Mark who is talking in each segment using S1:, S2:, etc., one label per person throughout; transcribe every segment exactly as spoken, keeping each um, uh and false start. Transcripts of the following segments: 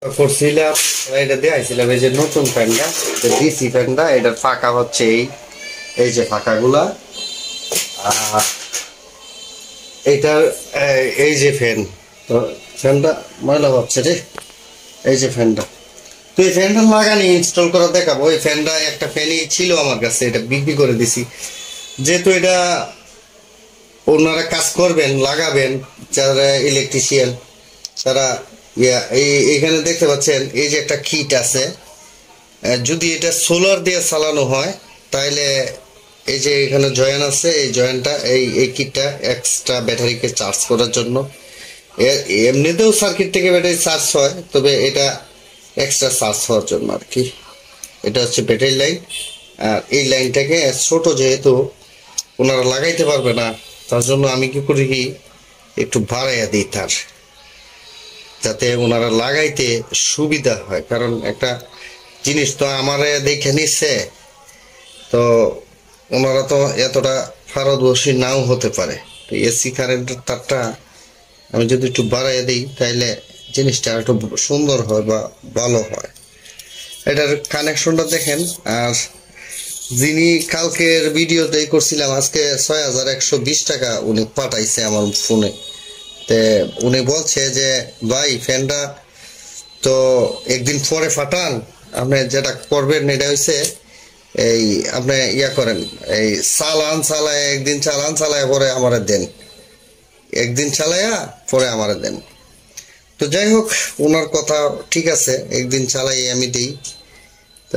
S1: করছিলাম এটা দেখাইছিলাম এই যে নতুন ফ্যানটা ডিসি ফ্যানটা এটার ফাঁকা হচ্ছে এই এই যে ফাঁকাগুলা আর এটার এই যে ফ্যান তো ফ্যানটা ময়লা হচ্ছে রে এই যে ফ্যানটা তো এই ফ্যানটা লাগানি ইনস্টল করা দেখাবো এই ফ্যানটা একটা ফ্যানই ছিল আমার কাছে এটা বিক্রি করে দিছি যেহেতু এটা ওনারা কাজ করবেন লাগাবেন যারা ইলেকট্রিশিয়ান তারা ইয়া এই এখানে দেখতে পাচ্ছেন এই যে একটা কিট আছে যদি এটা সোলার দিয়ে চালানো হয় তাহলে এই যে এখানে জয়েন আছে এই জয়েনটা এই এই কিটটা এক্সট্রা ব্যাটারিকে চার্জ করার জন্য এমনিতেও সার্কিট থেকে ব্যাটারি চার্জ হয় তবে এটা এক্সট্রা চার্জ হওয়ার জন্য আর কি এটা হচ্ছে ব্যাটারি লাইন আর এই লাইনটাকে ছোট যেহেতু ওনারা লাগাইতে পারবে না তার জন্য আমি কি করি কি একটু বাড়াইয়া দিই তার যাতে ওনারা লাগাইতে সুবিধা হয় কারণ একটা জিনিস তো আমারে দেখে নিচ্ছে তো ওনারা তো এতটা পারদর্শী নাও হতে পারে তো এসি কারেন্টের তারটা আমি যদি একটু বাড়াইয়া দিই তাহলে জিনিসটা একটু সুন্দর হয় বা ভালো হয় এটার কানেকশনটা দেখেন আর যিনি কালকের ভিডিওতে করছিলাম আজকে ছয় হাজার একশো বিশ টাকা উনি পাঠাইছে আমার ফোনে তে উনি বলছে যে ভাই ফ্যানটা তো একদিন পরে ফাটান আপনি যেটা করবেন এটা হচ্ছে এই আপনি ইয়া করেন এই চালান চালায় একদিন চালান চালায় পরে আমারে দেন একদিন চালায়া পরে আমারে দেন তো যাই হোক ওনার কথা ঠিক আছে একদিন চালাই আমি দিই তো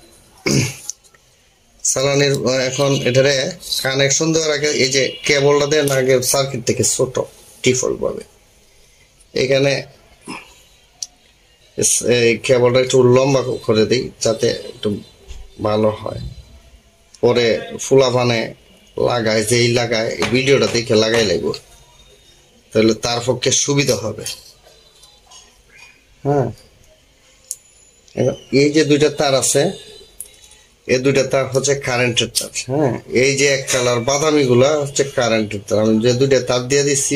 S1: চালানির এখন এটারে কানেকশন দেওয়ার আগে এই যে কেবলটা দেন আগে সার্কিট থেকে ছোট ডিফল্ট ভাবে এখানে এই কেবলটা একটু লম্বা করে দিই যাতে একটু ভালো হয় পরে ফুলা পানে লাগায় যেই লাগায় এই ভিডিওটা দেখে লাগাই লাগবে তাহলে তার পক্ষে সুবিধা হবে হ্যাঁ এই যে দুইটা তার আছে এই দুইটা তার হচ্ছে কারেন্টের তার হ্যাঁ এই যে এক কালার বাদামি গুলা হচ্ছে কারেন্টের তার আমি যে দুইটা তার দিয়ে দিচ্ছি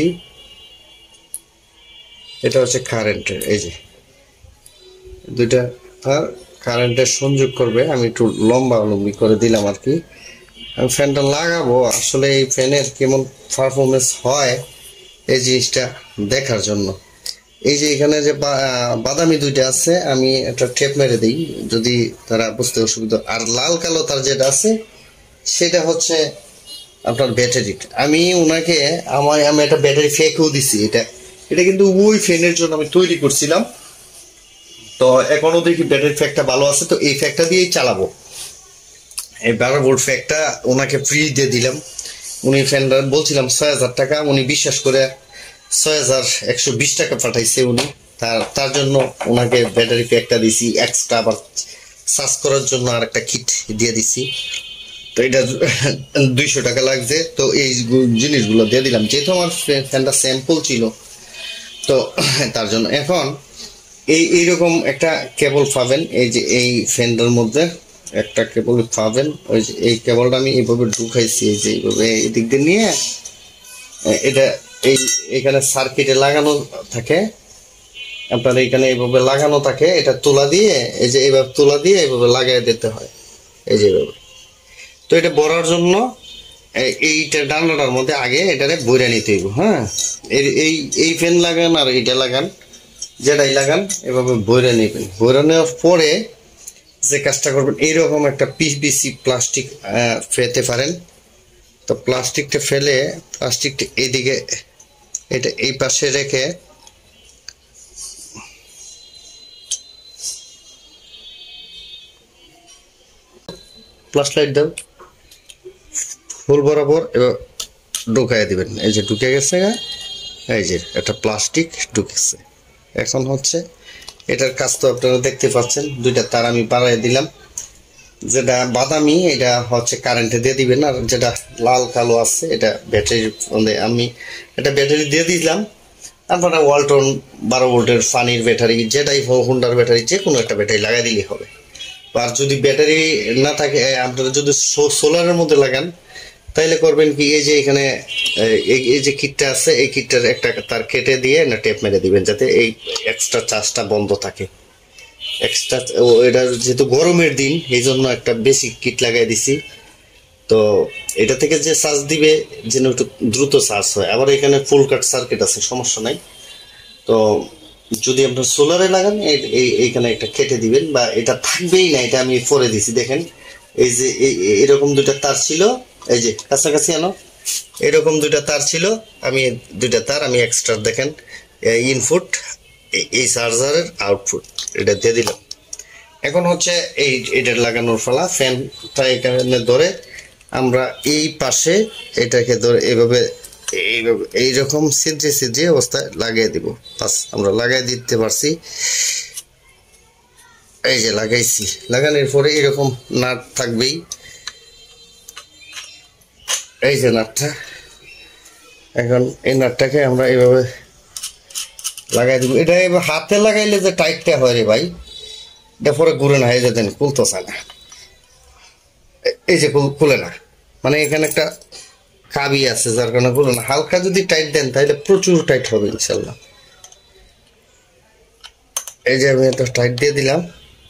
S1: এটা হচ্ছে কারেন্টের এই যে দুইটা তার কারেন্টের সংযোগ করবে আমি একটু লম্বা লম্বি করে দিলাম আর কি আমি ফ্যানটা লাগাবো আসলে এই ফ্যানের কেমন পারফরমেন্স হয় এই জিনিসটা দেখার জন্য এই যে এখানে যে বাদামি দুইটা আছে আমি একটা টেপ মেরে দিই যদি তারা বুঝতে অসুবিধা আর লাল কালো তার যেটা আছে সেটা হচ্ছে আপনার ব্যাটারি আমি ওনাকে আমার আমি একটা ব্যাটারি ফেকও দিছি এটা এটা কিন্তু ওই ফ্যানের জন্য আমি তৈরি করছিলাম তো এখনো দেখি ব্যাটারি ফ্যাকটা ভালো আছে তো এই ফ্যাকটা দিয়েই চালাবো এই বারো ভোল্ট ফ্যাকটা ওনাকে ফ্রি দিয়ে দিলাম উনি ফ্যানটা বলছিলাম ছয় হাজার টাকা উনি বিশ্বাস করে ছয় হাজার একশো বিশ টাকা পাঠাইছে উনি তার তার জন্য ওনাকে ব্যাটারি প্যাকটা দিছি এক্সট্রা আবার চার্জ করার জন্য আর একটা কিট দিয়ে দিছি তো এটা দুইশো টাকা লাগছে তো এই জিনিসগুলো দিয়ে দিলাম যেহেতু আমার ফ্যানটা স্যাম্পল ছিল তো তার জন্য এখন এই এইরকম একটা কেবল পাবেন এই যে এই ফ্যানটার মধ্যে একটা কেবল পাবেন ওই যে এই কেবলটা আমি এইভাবে ঢুকাইছি এই যে এইভাবে এই দিক দিয়ে নিয়ে এটা এই এখানে সার্কিটে লাগানো থাকে আপনার এখানে এইভাবে লাগানো থাকে এটা তুলা দিয়ে এই যে এইভাবে তুলা দিয়ে এইভাবে লাগাই দিতে হয় এই যে এইভাবে তো এটা বড়ার জন্য এইটা ডান্ডাটার মধ্যে আগে এটারে বইরা নিতে হইব হ্যাঁ এই এই ফ্যান লাগান আর এইটা লাগান যেটাই লাগান এভাবে বইরা নেবেন বইরা নেওয়ার পরে যে কাজটা করবেন এইরকম একটা পিভিসি প্লাস্টিক ফেলতে পারেন তো প্লাস্টিকটা ফেলে প্লাস্টিকটা এইদিকে এটা এই পাশে রেখে ফ্ল্যাশ লাইট দাও ফুল বরাবর এবার ঢুকাই দিবেন এই যে ঢুকে গেছে এই যে একটা প্লাস্টিক ঢুকেছে এখন হচ্ছে এটার কাজ তো আপনারা দেখতে পাচ্ছেন দুইটা তার আমি বাড়াই দিলাম যেটা বাদামি এটা হচ্ছে কারেন্টে দিয়ে দিবেন আর যেটা লাল কালো আছে এটা ব্যাটারি আমি এটা ব্যাটারি দিয়ে দিলাম আপনারা ওয়ালটন বারো ভোল্টের ফানির ব্যাটারি যেটাই হুন্ডার ব্যাটারি যে কোনো একটা ব্যাটারি লাগাই দিলেই হবে আর যদি ব্যাটারি না থাকে আপনারা যদি সোলারের মধ্যে লাগান তাইলে করবেন কি, এই যে এখানে এই যে কিটটা আছে, এই কিটটার একটা তার কেটে দিয়ে না টেপ মেরে দিবেন, যাতে এই এক্সট্রা চার্জটা বন্ধ থাকে। এক্সট্রা এটা যেহেতু গরমের দিন, এই জন্য একটা বেশি কিট লাগাই দিছি। তো এটা থেকে যে চার্জ দিবে যেন একটু দ্রুত চার্জ হয়। আবার এখানে ফুল কাট সার্কিট আছে, সমস্যা নাই। তো যদি আপনার সোলারে লাগান, এইখানে একটা কেটে দিবেন, বা এটা থাকবেই না, এটা আমি পরে দিছি। দেখেন এই যে এরকম দুইটা তার ছিল, এই যে কাছাকাছি আনো, এরকম দুইটা তার ছিল, আমি দুইটা তার আমি এক্সট্রা দেখেন ইনপুট, এই চার্জারের আউটপুট এটা দিয়ে দিলাম। এখন হচ্ছে এই এটা লাগানোর ফলা। ফ্যানটা এখানে ধরে আমরা এই পাশে এটাকে ধরে এইভাবে এইভাবে এইরকম ছিদ্রে ছিদ্রে অবস্থায় লাগিয়ে দিব। বাস আমরা লাগাই দিতে পারছি। এই যে লাগাইছি, লাগানোর পরে এরকম নাট থাকবেই, এই যে নাটটা। এখন এই নাটটাকে আমরা এইভাবে লাগাই দিব। এটা এবার হাতে লাগাইলে যে টাইটটা হয় রে ভাই, এটা পরে ঘুরে না, এই যে দেন খুলতেছে না, এই যে খুলে না, মানে এখানে একটা কাবি আছে যার কারণে খুলে না। হালকা যদি টাইট দেন তাহলে প্রচুর টাইট হবে ইনশাল্লাহ। এই যে আমি এটা টাইট দিয়ে দিলাম।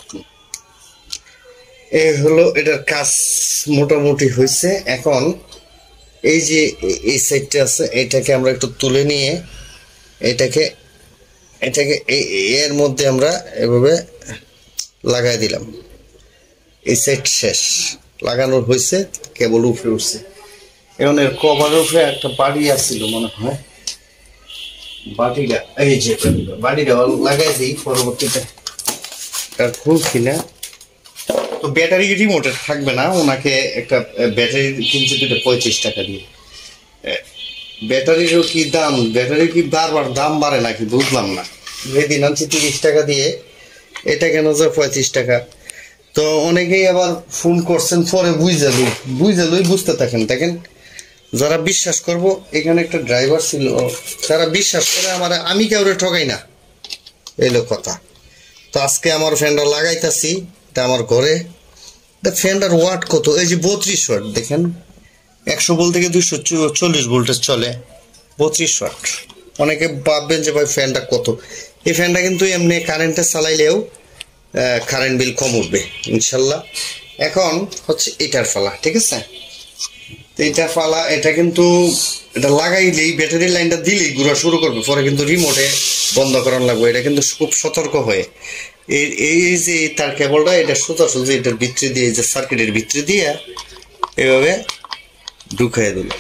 S1: এই হলো এটার কাজ মোটামুটি হয়েছে। এখন এই যে এই সাইডটা আছে, এটাকে আমরা একটু তুলে নিয়ে এটাকে এটাকে এর মধ্যে আমরা এভাবে লাগাই দিলাম। এই সাইড শেষ, লাগানোর হয়েছে, কেবল উপরে উঠছে। এখন এর কভারের উপরে একটা বাড়ি আসছিল মনে হয়, বাটিটা এই যে বাড়িটা লাগাই দিই পরবর্তীতে। খুলছি না তো, ব্যাটারি রিমোটে থাকবে না, ওনাকে একটা ব্যাটারি কিনছে দুটো পঁয়ত্রিশ টাকা দিয়ে। ব্যাটারিরও কি দাম, ব্যাটারি কি বারবার দাম বাড়ে নাকি বুঝলাম না। যেদিন আনছি তিরিশ টাকা দিয়ে, এটা কেন যে পঁয়ত্রিশ টাকা। তো অনেকেই আবার ফোন করছেন পরে বুঝে লই বুঝে লই বুঝতে থাকেন। দেখেন যারা বিশ্বাস করব, এখানে একটা ড্রাইভার ছিল, যারা বিশ্বাস করে আমার, আমি কাউরে ঠকাই না, এলো কথা। তো আজকে আমার ফ্যানটা লাগাইতেছি, এটা আমার ঘরে। ফ্যানটার ওয়াট কত, এই যে বত্রিশ ওয়াট, দেখেন একশো ভোল্ট থেকে দুইশো চল্লিশ ভোল্টেজ চলে, বত্রিশ ওয়াট। অনেকে ভাববেন যে ভাই ফ্যানটা কত। এই ফ্যানটা কিন্তু এমনি কারেন্টে চালাইলেও কারেন্ট বিল কম উঠবে ইনশাল্লাহ। এখন হচ্ছে এটার ফালা, ঠিক আছে? তো এটা ফালা, এটা কিন্তু এটা লাগাইলেই ব্যাটারি লাইনটা দিলেই ঘুরা শুরু করবে, পরে কিন্তু রিমোটে বন্ধ করানো লাগবে। এটা কিন্তু খুব সতর্ক হয়ে এই এই যে তার কেবলটা, এটা সোজাসুজি এটার ভিতরে দিয়ে, যে সার্কিটের ভিতরে দিয়ে এভাবে ঢুকাই দিলাম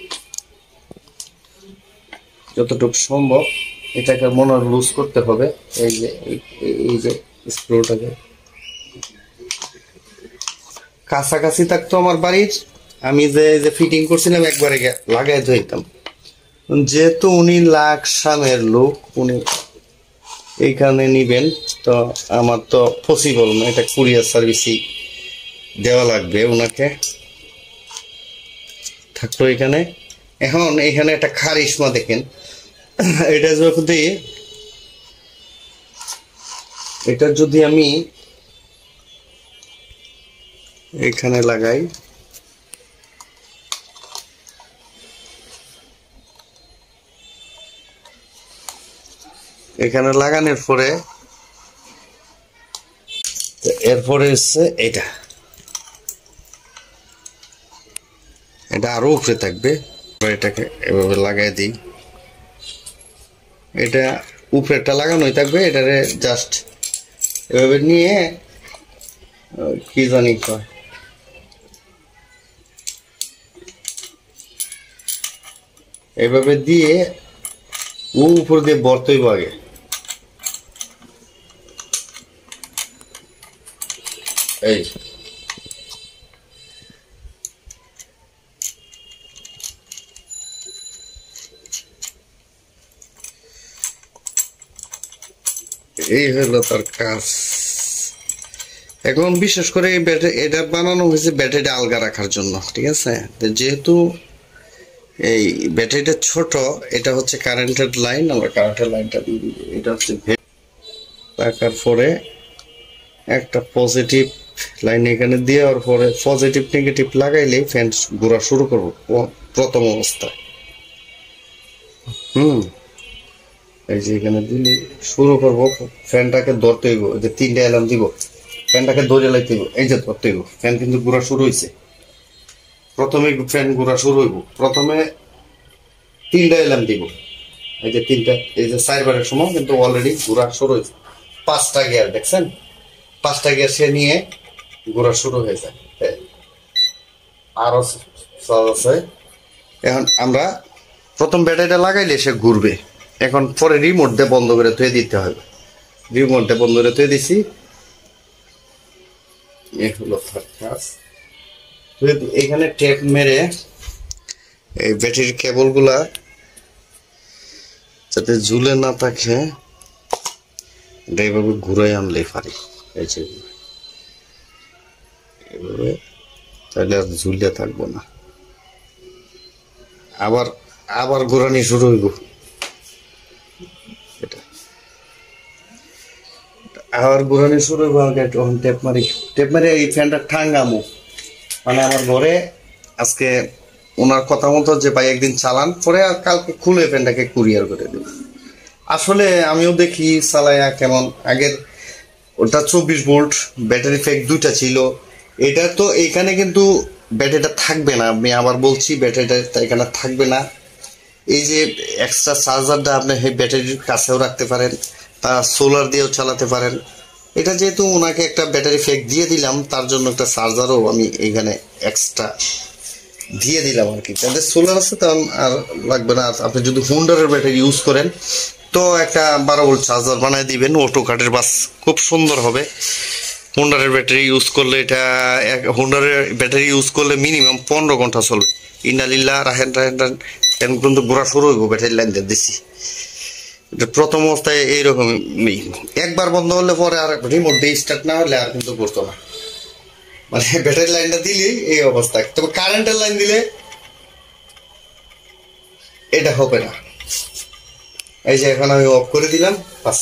S1: যতটুকু সম্ভব। এটাকে মনে লুজ করতে হবে। এই যে এই যে স্ক্রুটাকে কাছাকাছি থাকতো আমার বাড়ির, আমি যে যে ফিটিং করছিলাম একবারে লাগাই ধরতাম। যেহেতু উনি লাখ সামের লোক, উনি এইখানে নিবেন, তো আমার তো পসিবল না, এটা কুরিয়ার সার্ভিসই দেওয়া লাগবে ওনাকে, থাকতো এখানে। এখন এখানে একটা খারিশমা দেখেন, এটা যদি এটা যদি আমি এখানে লাগাই, এখানে লাগানোর পরে এরপরে হচ্ছে এটা এটা আরো উপরে থাকবে। এটাকে এভাবে লাগাই দিই, এটা উপরেটা লাগানোই থাকবে। এটারে জাস্ট এভাবে নিয়ে কি জানি কয়, এভাবে দিয়ে ও উপর দিয়ে বর্তই আগে। এই এই হলো তার কাজ। এখন বিশেষ করে এটা বানানো হয়েছে ব্যাটারিটা আলগা রাখার জন্য, ঠিক আছে? যেহেতু এই ব্যাটারিটা ছোট, এটা হচ্ছে কারেন্টের লাইন, আমরা কারেন্টের লাইনটা দিয়ে দিই। এটা হচ্ছে রাখার পরে একটা পজিটিভ লাইন এখানে দেওয়ার পরে পজিটিভ নেগেটিভ লাগাইলে ফ্যান ঘোরা শুরু করবো প্রথম অবস্থায়। হুম এই যে এখানে দিলে শুরু করবো, ফ্যানটাকে ধরতে হইব, যে তিনটা অ্যালার্ম দিব, ফ্যানটাকে ধরে লাইতে হইব, এই যে ধরতে হইব, ফ্যান কিন্তু ঘোরা শুরু হয়েছে। প্রথমে ফ্যান ঘোরা শুরু হইব, প্রথমে তিনটা অ্যালার্ম দিব, এই যে তিনটা, এই যে চারবারের সময় কিন্তু অলরেডি ঘোরা শুরু হয়েছে। পাঁচটা গিয়ার দেখছেন, পাঁচটা গিয়ার সে নিয়ে ঘোরা শুরু হয়ে যায়। আরো সহজ আছে। এখন আমরা প্রথম ব্যাটারিটা লাগাইলে সে ঘুরবে। এখন পরে রিমোট দিয়ে বন্ধ করে থুয়ে দিতে হবে, রিমোট দিয়ে বন্ধ করে থুয়ে দিছি। এখানে টেপ মেরে এই ব্যাটারির কেবল গুলা যাতে ঝুলে না থাকে এটা এইভাবে ঘুরাই আনলেই পারি, এই যে এভাবে, তাহলে আর ঝুলে থাকবো না। আবার আবার ঘোরানি শুরু হইব, এটা আবার ঘোরানি শুরু হইব। তখন টেপ মারি, টেপ মারি এই ফ্যানটা ঠাঙ্গামো, মানে আমার ঘরে আজকে ওনার কথা মতো যে ভাই একদিন চালান, পরে আর কালকে খুলে ফ্যানটাকে কুরিয়ার করে দেব। আসলে আমিও দেখি চালাইয়া কেমন। আগের ওটা চব্বিশ ভোল্ট ব্যাটারি ফ্যাক দুইটা ছিল, এটা তো এইখানে কিন্তু ব্যাটারিটা থাকবে না। আমি আবার বলছি ব্যাটারিটা এখানে থাকবে না। এই যে এক্সট্রা চার্জারটা আপনি এই ব্যাটারির কাছেও রাখতে পারেন, তা সোলার দিয়েও চালাতে পারেন। এটা যেহেতু ওনাকে একটা ব্যাটারি ফ্যাক দিয়ে দিলাম, তার জন্য একটা চার্জারও আমি এইখানে এক্সট্রা দিয়ে দিলাম আর কি। তাদের সোলার আছে তো আর লাগবে না। আপনি যদি হোন্ডারের ব্যাটারি ইউজ করেন তো একটা বারো ভোল্ট চার্জার বানিয়ে দিবেন, অটো কাটের বাস খুব সুন্দর হবে। হোন্ডারের ব্যাটারি ইউজ করলে, এটা হোন্ডারের ব্যাটারি ইউজ করলে মিনিমাম পনেরো ঘন্টা চলবে। ইন্ডালিল্লা রাহেন রাহেন রাহেন এখন কিন্তু ঘোরা শুরু হইব। ব্যাটারি লাইন দিয়ে দিচ্ছি, প্রথম অবস্থায় এইরকমই, একবার বন্ধ হলে পরে আর রিমোট দিয়ে স্টার্ট না হলে আর কিন্তু করতো না। মানে ব্যাটারি লাইনটা দিলে এই অবস্থা, তবে কারেন্টের লাইন দিলে এটা হবে না। এই যে এখন আমি অফ করে দিলাম, বাস।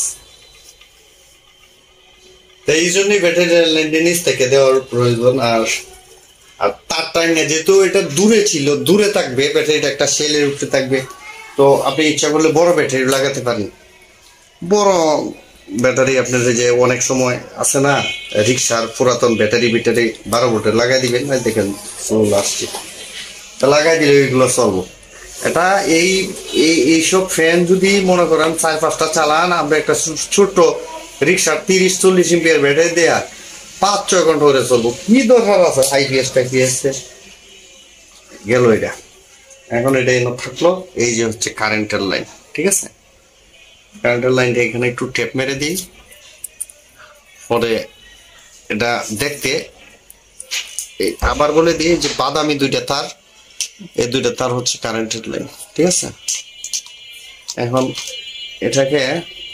S1: এই জন্যই ব্যাটারি লাইনটা নিচ থেকে দেওয়ার প্রয়োজন। আর আর তার টাইমে যেহেতু এটা দূরে ছিল, দূরে থাকবে, ব্যাটারিটা একটা সেলের উপরে থাকবে, তো আপনি ইচ্ছা করলে বড় ব্যাটারি লাগাতে পারেন। বড় ব্যাটারি আপনার যে অনেক সময় আছে না, রিক্সার পুরাতন ব্যাটারি ব্যাটারি বারো ভোল্টের লাগাই দিবেন, দেখেন চল আসছে, তা লাগাই দিলে এগুলো চলবো। এটা এই এইসব ফ্যান যদি মনে করেন চার পাঁচটা চালান, আমরা একটা ছোট্ট রিক্সার তিরিশ চল্লিশ এম্পিয়ার ব্যাটারি দেয়া পাঁচ ছয় ঘন্টা করে চলবো। কি দরকার আছে আইপিএস টাইপিএস গেল এটা। এখন এটা এনে থাকলো, এই যে হচ্ছে কারেন্টের লাইন, ঠিক আছে। কারেন্টের লাইনটা এখানে একটু টেপ মেরে দিই, পরে এটা দেখতে আবার বলে দিই যে বাদামি দুইটা তার, এই দুইটা তার হচ্ছে কারেন্টের লাইন, ঠিক আছে। এখন এটাকে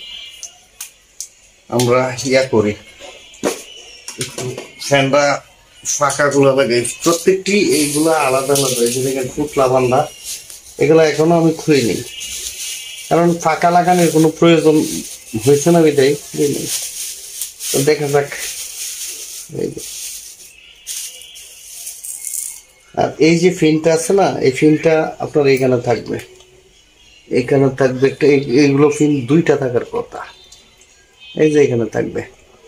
S1: আমরা ইয়া করি, ফ্যানটা ফাঁকা গুলো লাগাই, প্রত্যেকটি এইগুলা আলাদা আলাদা। এই যে দেখেন ফুটলা বান্ধা, এগুলো এখনো আমি খুঁড়ি নিই, কারণ ফাঁকা লাগানোর কোনো প্রয়োজন হয়েছে না বিদায়। তো দেখা যাক। আর এই যে ফিনটা আছে না, এই ফিনটা আপনার এখানে থাকবে, এখানে থাকবে। এইগুলো ফিন দুইটা থাকার কথা, এই যে এখানে থাকবে।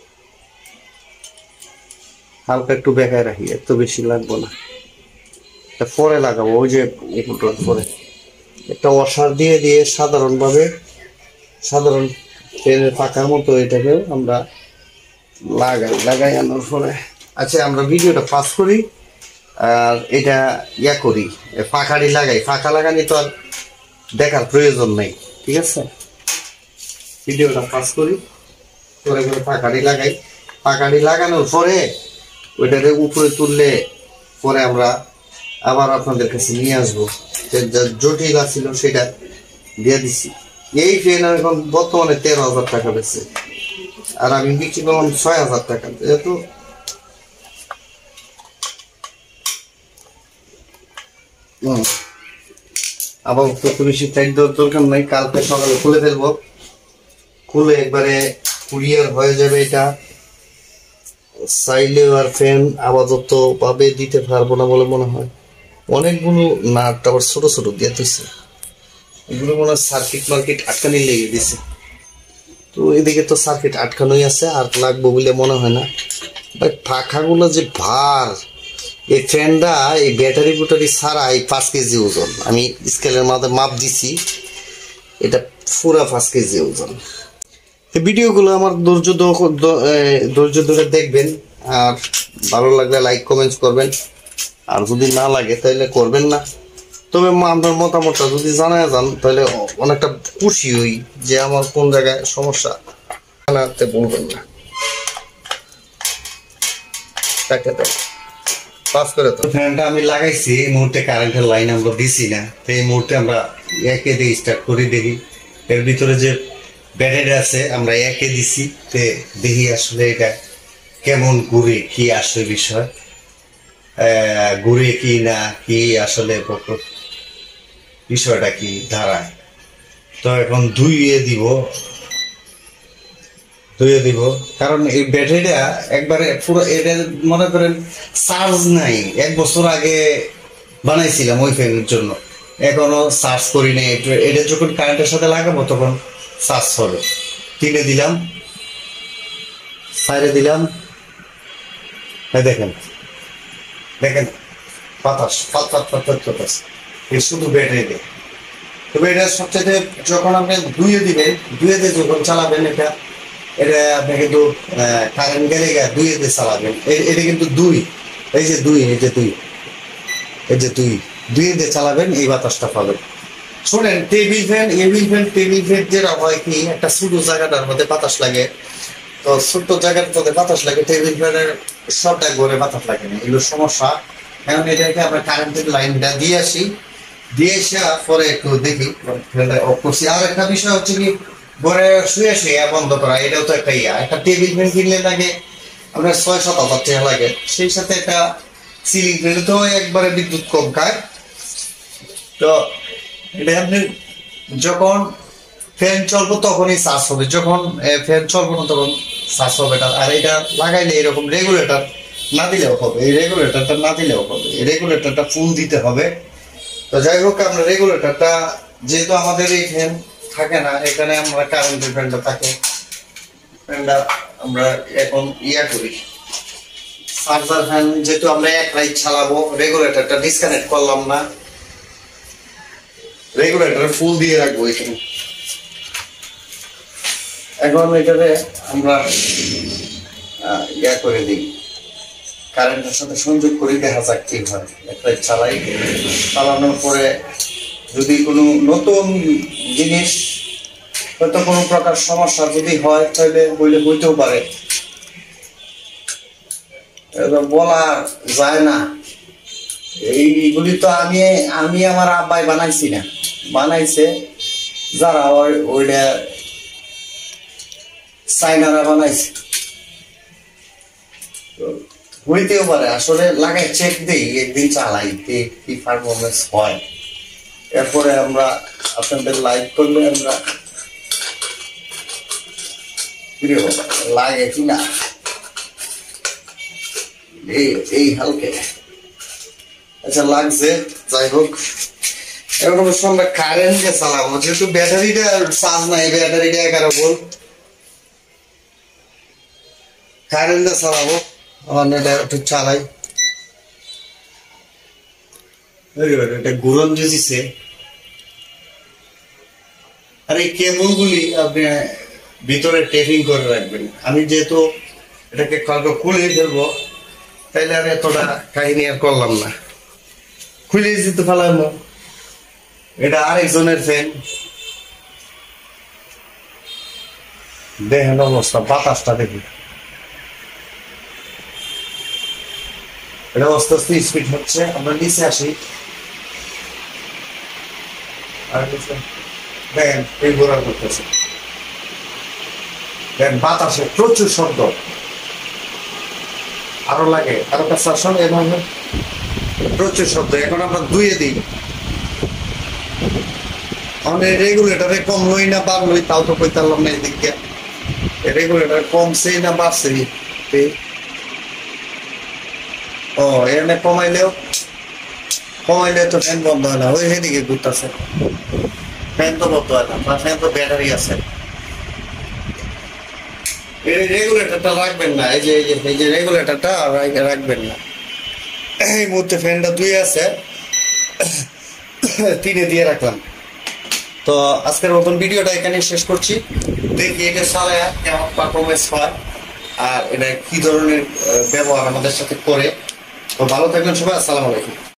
S1: হালকা একটু বেকায় রাখি, এত বেশি লাগবো না, পরে লাগাবো। ওই যে এগুলোর পরে একটা ওয়াশার দিয়ে দিয়ে সাধারণভাবে, সাধারণ ফ্যানের পাখার মতো এটাকে আমরা লাগাই। লাগাই আনার পরে আচ্ছা আমরা ভিডিওটা পাস করি, আর এটা ইয়া করি, পাখাড়ি লাগাই। পাখা লাগানি তো আর দেখার প্রয়োজন নেই, ঠিক আছে। ভিডিওটা পাস করি, পরে করে পাখাড়ি লাগাই। পাখাড়ি লাগানোর পরে ওইটাকে উপরে তুললে পরে আমরা আবার আপনাদের কাছে নিয়ে আসবো। যা জটিল ছিল সেটা দিয়ে দিচ্ছি। এই ফ্যান এখন বর্তমানে তেরো হাজার টাকা বেচছে, আর আমি বিক্রি করলাম ছয় হাজার টাকা। যেহেতু হম আবার তত বেশি টাইট দেওয়ার দরকার নাই, কালকে সকালে খুলে ফেলবো, খুলে একবারে কুরিয়ার হয়ে যাবে। এটা চাইলে আর ফ্যান আপাতত ভাবে দিতে পারবো না বলে মনে হয়। অনেকগুলো নাট আবার ছোট ছোট দিয়ে দিচ্ছে, এগুলো মনে হয় সার্কিট মার্কিট আটকানি লেগে দিছে। তো এদিকে তো সার্কিট আটকানোই আছে, আর লাগবো বলে মনে হয় না। ভাই পাখাগুলো যে ভার, এই ফ্যানটা এই ব্যাটারি বুটারি ছাড়া এই পাঁচ কেজি ওজন, আমি স্কেলের মাধ্যমে মাপ দিছি, এটা পুরা পাঁচ কেজি ওজন। এই ভিডিওগুলো আমার ধৈর্য ধৈর্য ধরে দেখবেন, আর ভালো লাগলে লাইক কমেন্টস করবেন, আর যদি না লাগে তাহলে করবেন না। তবে আপনার মতামতটা যদি জানা যান তাহলে অনেকটা খুশি হই যে আমার কোন জায়গায় সমস্যা, জানাতে বলবেন না। পাস করে তো ফ্যানটা আমি লাগাইছি, এই মুহূর্তে কারেন্টের লাইন আমরা দিছি না, তো এই মুহূর্তে আমরা একে দিয়ে স্টার্ট করে দেখি। এর ভিতরে যে ব্যাটারি আছে আমরা একে দিছি, তে দেখি আসলে এটা কেমন ঘুরে, কি আসলে বিষয় ঘুরে কি না কি আসলে বিষয়টা কি দাঁড়ায়। তো এখন ধুইয়ে দিব ধুয়ে দিব কারণ এই ব্যাটারিটা একবারে পুরো, এটা মনে করেন চার্জ নাই, এক বছর আগে বানাইছিলাম ওই ফ্যানের জন্য, এখনো চার্জ করি নাই। এটা যখন কারেন্টের সাথে লাগাবো তখন চার্জ হবে। কিনে দিলাম, সাইডে দিলাম, দেখেন দেখেন বাতাস পাত পাত পাত পাত বাতাস, এই শুধু ব্যাটারি দিয়ে। তবে এটা সবচেয়ে যখন আপনি ধুয়ে দিবেন, ধুয়ে দিয়ে যখন চালাবেন এটা এটা আপনি কিন্তু কারেন্ট গেলে দুইয়ে দিয়ে চালাবেন। এটা কিন্তু দুই, এই যে দুই, এই যে দুই, এই যে দুই দুইয়ে দিয়ে চালাবেন, এই বাতাসটা পাবেন। শোনেন, টেবিল ফ্যান, এবিল ফ্যান, টেবিল ফ্যান যেটা হয় কি, একটা ছোট জায়গাটার মধ্যে বাতাস লাগে, তো ছোট্ট জায়গার মধ্যে বাতাস লাগে, টেবিল ফ্যানের সবটা ঘরে বাতাস লাগে না, এগুলো সমস্যা। এখন এটাকে আমরা কারেন্টের লাইনটা দিয়ে আসি, দিয়ে আসা পরে একটু দেখি অফ করছি। আর একটা বিষয় হচ্ছে কি, ঘরে শুয়ে শুয়ে বন্ধ করা, এটাও তো একটা ইয়া। একটা টেবিল ফ্যান কিনলে লাগে আপনার ছয় সাত হাজার টাকা লাগে, সেই সাথে একটা সিলিং ফ্যানে তো একবারে বিদ্যুৎ কম খায়। তো এটা আপনি যখন ফ্যান চলবো তখনই চার্জ হবে, যখন ফ্যান চলবো না তখন চার্জ হবে না। আর এটা লাগাইলে এরকম রেগুলেটর না দিলেও হবে, এই রেগুলেটরটা না দিলেও হবে, এই রেগুলেটরটা ফুল দিতে হবে। তো যাই হোক, আমরা রেগুলেটরটা যেহেতু আমাদের এই ফ্যান থাকে না, এখানে আমরা কারেন্টের ফ্যানটা থাকে, ফ্যানটা আমরা এখন ইয়া করি চার্জার ফ্যান, যেহেতু আমরা এক রাইট চালাবো, রেগুলেটরটা ডিসকানেক্ট করলাম না, রেগুলেটর ফুল দিয়ে রাখবো এখানে। এখন এটাতে আমরা ইয়া করে দিই, কারেন্টের সাথে সংযোগ করে দেখা যাক কি হয়। একটা চালাই, চালানোর পরে যদি কোনো নতুন জিনিস, হয়তো কোনো প্রকার সমস্যা যদি হয় তাহলে বইলে হইতেও পারে, বলা যায় না। এইগুলি তো আমি আমি আমার আব্বাই বানাইছি না, বানাইছে যারা ওইটা চাইনারা বানাইছে, হইতেও পারে। আসলে লাগাই চেক দিই, একদিন চালাই, কি পারফরমেন্স হয়, এরপরে আমরা আপনাদের লাইক করলে আমরা লাগে কিনা এই এই হালকে। আচ্ছা লাগছে, যাই হোক। এখন অবশ্য আমরা কারেন্ট দিয়ে চালাবো, যেহেতু ব্যাটারিটা চার্জ নাই, ব্যাটারিটা এগারো ভোল্ট, কারেন্ট দিয়ে চালাবো। আমার এটা একটু চালাই, এটা ঘুরন দিয়েছে। আর এই কেবল গুলি আপনি ভিতরে টেপিং করে রাখবেন। আমি যেহেতু এটাকে কালকে খুলে ফেলবো, তাইলে আর এতটা কাহিনী আর করলাম না, খুলে দিতে পারলাম। এটা আরেকজনের ফ্যান, দেখেন অবস্থা, বাতাসটা দেখি, এটা আস্তে আস্তে স্পিড হচ্ছে। আমরা নিচে আসি, আর দেখেন এই ঘোরা করতেছে, দেখেন বাতাসে প্রচুর শব্দ, আরো লাগে, আরো কাছে আসুন, এভাবে প্রচুর শব্দ। এখন আমরা ধুয়ে দিই, আমাদের রেগুলেটরে কমলোই না বাড়লোই তাও তো কইতে পারলাম না। এদিক দিয়ে রেগুলেটর কমছে না বাড়ছে, ও এখানে কমাইলেও কমাইলে তো ফ্যান বন্ধ হয় না, ওই সেদিকে ঘুরতেছে, ফ্যান তো বন্ধ হয় না, বা ফ্যান তো ব্যাটারি আছে। এই রেগুলেটরটা রাখবেন না, এই যে এই যে এই যে রেগুলেটরটা রাখবেন না। এই মুহূর্তে ফ্যানটা দুই আছে, তিনে দিয়ে রাখলাম। তো আজকের মতন ভিডিওটা এখানে শেষ করছি। দেখি এটা চালায় কেমন পারফরমেন্স হয় আর এটা কি ধরনের ব্যবহার আমাদের সাথে করে। তো ভালো থাকবেন সবাই, আসসালামু আলাইকুম।